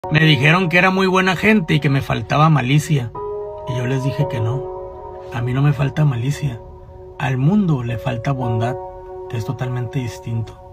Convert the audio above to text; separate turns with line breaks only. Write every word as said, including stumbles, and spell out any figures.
Me dijeron que era muy buena gente y que me faltaba malicia. Y yo les dije que no. A mí no me falta malicia. Al mundo le falta bondad, que es totalmente distinto.